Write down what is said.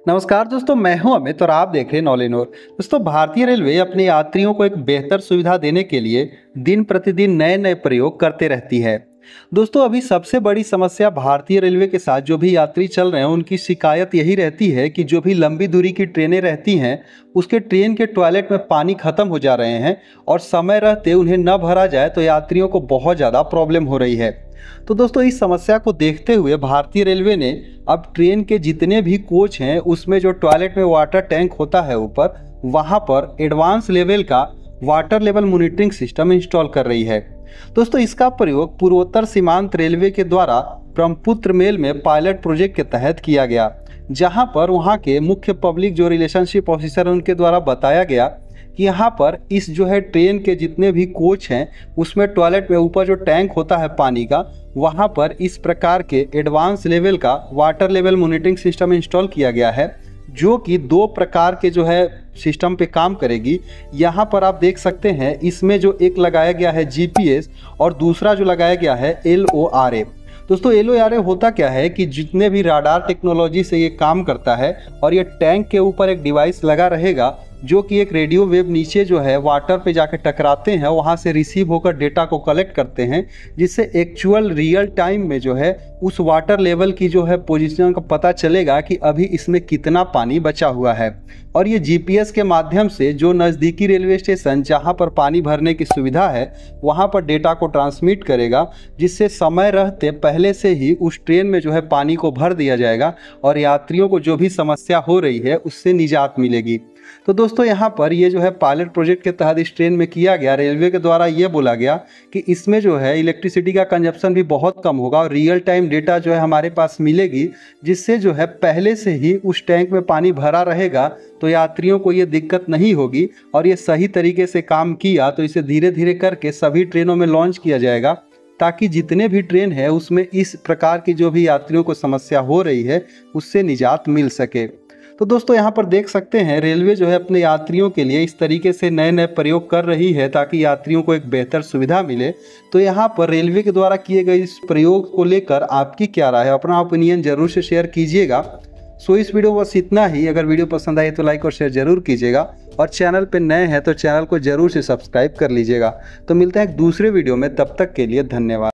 नमस्कार दोस्तों, मैं हूं अमित और आप देख रहे हैं नॉलेनोर। दोस्तों, भारतीय रेलवे अपने यात्रियों को एक बेहतर सुविधा देने के लिए दिन प्रतिदिन नए नए प्रयोग करते रहती है। दोस्तों, अभी सबसे बड़ी समस्या भारतीय रेलवे के साथ जो भी यात्री चल रहे हैं उनकी शिकायत यही रहती है कि जो भी लंबी दूरी की ट्रेनें रहती हैं उसके ट्रेन के टॉयलेट में पानी खत्म हो जा रहे हैं और समय रहते उन्हें न भरा जाए तो यात्रियों को बहुत ज़्यादा प्रॉब्लम हो रही है। तो दोस्तों, इस समस्या को देखते हुए भारतीय रेलवे ने अब ट्रेन के जितने भी कोच हैं उसमें जो टॉयलेट में वाटर टैंक होता है ऊपर, वहां पर एडवांस लेवल का water level monitoring system install कर रही है। दोस्तों, इसका प्रयोग पूर्वोत्तर सीमांत रेलवे के द्वारा ब्रह्मपुत्र मेल में पायलट प्रोजेक्ट के तहत किया गया, जहां पर वहां के मुख्य पब्लिक जो रिलेशनशिप ऑफिसर उनके द्वारा बताया गया कि यहाँ पर इस जो है ट्रेन के जितने भी कोच हैं उसमें टॉयलेट में ऊपर जो टैंक होता है पानी का, वहाँ पर इस प्रकार के एडवांस लेवल का water level monitoring system install किया गया है, जो कि दो प्रकार के जो है सिस्टम पे काम करेगी। यहाँ पर आप देख सकते हैं, इसमें जो एक लगाया गया है जीपीएस और दूसरा जो लगाया गया है LORA। दोस्तों, LORA होता क्या है कि जितने भी राडार टेक्नोलॉजी से ये काम करता है और ये टैंक के ऊपर एक डिवाइस लगा रहेगा जो कि एक रेडियो वेव नीचे जो है वाटर पे जाके टकराते हैं, वहाँ से रिसीव होकर डेटा को कलेक्ट करते हैं, जिससे एक्चुअल रियल टाइम में जो है उस वाटर लेवल की जो है पोजीशन का पता चलेगा कि अभी इसमें कितना पानी बचा हुआ है। और ये जीपीएस के माध्यम से जो नज़दीकी रेलवे स्टेशन जहाँ पर पानी भरने की सुविधा है वहाँ पर डेटा को ट्रांसमिट करेगा, जिससे समय रहते पहले से ही उस ट्रेन में जो है पानी को भर दिया जाएगा और यात्रियों को जो भी समस्या हो रही है उससे निजात मिलेगी। तो दोस्तों, यहाँ पर ये जो है पायलट प्रोजेक्ट के तहत इस ट्रेन में किया गया, रेलवे के द्वारा ये बोला गया कि इसमें जो है इलेक्ट्रिसिटी का कंजप्शन भी बहुत कम होगा और रियल टाइम डेटा जो है हमारे पास मिलेगी, जिससे जो है पहले से ही उस टैंक में पानी भरा रहेगा तो यात्रियों को ये दिक्कत नहीं होगी। और ये सही तरीके से काम किया तो इसे धीरे धीरे करके सभी ट्रेनों में लॉन्च किया जाएगा, ताकि जितने भी ट्रेन है उसमें इस प्रकार की जो भी यात्रियों को समस्या हो रही है उससे निजात मिल सके। तो दोस्तों, यहाँ पर देख सकते हैं रेलवे जो है अपने यात्रियों के लिए इस तरीके से नए नए प्रयोग कर रही है ताकि यात्रियों को एक बेहतर सुविधा मिले। तो यहाँ पर रेलवे के द्वारा किए गए इस प्रयोग को लेकर आपकी क्या राय है, अपना ओपिनियन जरूर से शेयर कीजिएगा। सो इस वीडियो बस इतना ही। अगर वीडियो पसंद आए तो लाइक और शेयर जरूर कीजिएगा और चैनल पर नए हैं तो चैनल को जरूर से सब्सक्राइब कर लीजिएगा। तो मिलते हैं एक दूसरे वीडियो में, तब तक के लिए धन्यवाद।